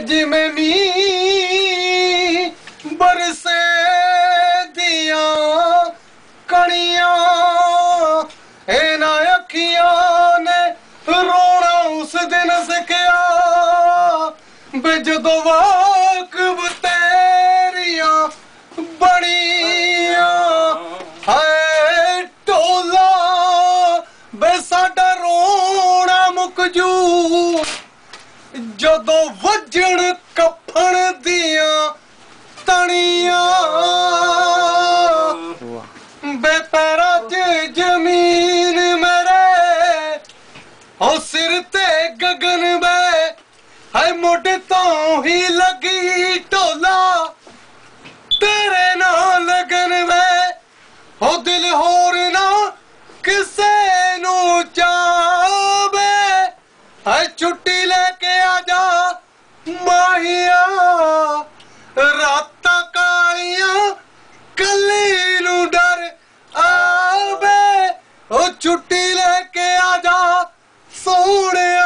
जिमें मींह बरसे दिया कणियां इन्हां अखियां ने रोना उस दिन सिखया बे जदों वाकब तेरियां बणियां हाय ढोला बे साडा रोना मुक जू जदों वजण कफन दियां तणियां बे पैरां च जमीन मेरे ओ सिर ते गगन बे हाय मोढे तो ही लगी ढोला तेरे नाल लगन वे ओ दिल होर ना किसे नू चावे हाय छुट्टी लेके आजा माहिया रातां कालियां कल्ली नू डर आवे ओ छुट्टी लेके आजा सोहणिया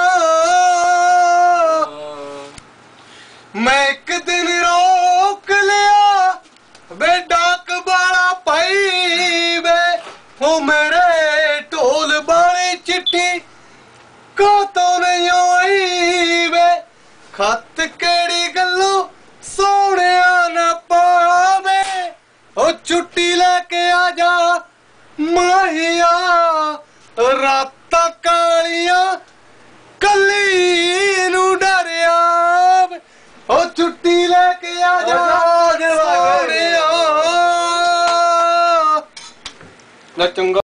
मैं एक दिन रोक लिया बे डाक बाला पाई वे ओ मेरे ढोल बाली चिट्ठी को तो नहीं आई वे खत केड़ी गल्लों सोहणिया न पावे ओ छुट्टी लेके आजा माहिया रातां कालियां कल्ली नू डरिया ओ छुट्टी लेके आजा सोहणिया।